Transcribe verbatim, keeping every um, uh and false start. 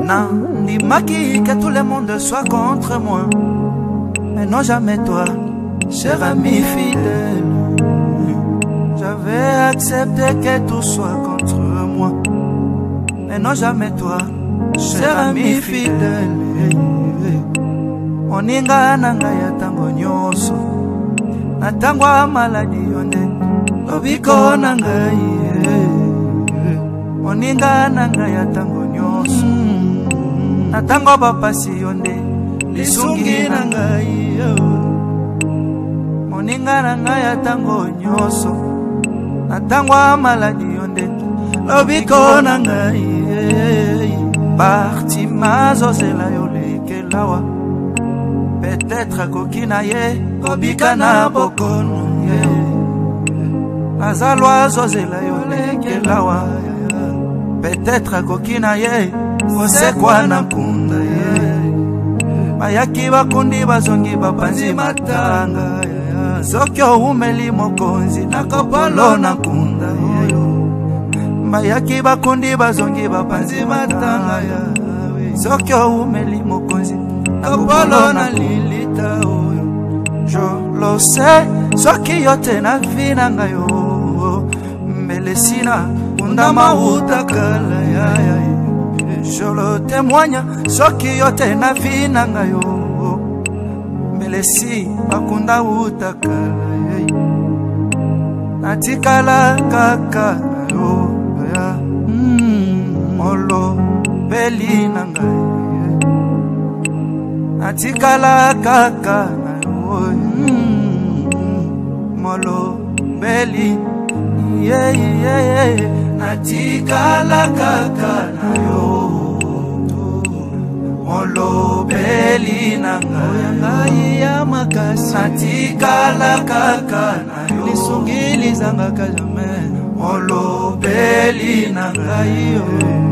Non, dis-moi que tout le monde soit contre moi, mais non jamais toi, cher ami fidèle. J'avais accepté que tout soit contre moi, mais non jamais toi, cher ami fidèle. Moninga nanga ya tango nyoso, na tango maladi yonde, lobiko nanga ye. Moninga nanga ya tango nyoso, na tango bapasi yonde, lisungi nanga ye. Moninga nanga ya tango nyoso, na tango maladi yonde, lobiko nanga ye. Parti mazo zela yole kelawa. Peut-être kokina ye, kobika na bokono ye. Azalwa zozela yole kelawa. Peut-être kokina ye, kosekwa na kunda ye. Bayaki bakundi bazongi bapanzi matanga. Sokyo umeli mokonzi na kopolo na kunda ye. Bayaki bakundi bazongi bapanzi matanga. Sokyo umeli mokonzi Kapolo na lilita oyo. Je lo sais, soki yote na vina ngayo. Melesina undama utakala ya ya. Je le témoigne, soki yote na vina ngayo. Melesi bakunda utakala ya. Natikala kaka yo ya. Molo beli na ngayo. Natikala kaka na yo, molo beli, yeah yeah yeah. Natikala kaka na yo, molo beli nanga ngai ya makasi. Natikala kaka na yo, lisungili zanga kajame, molo beli nanga yo.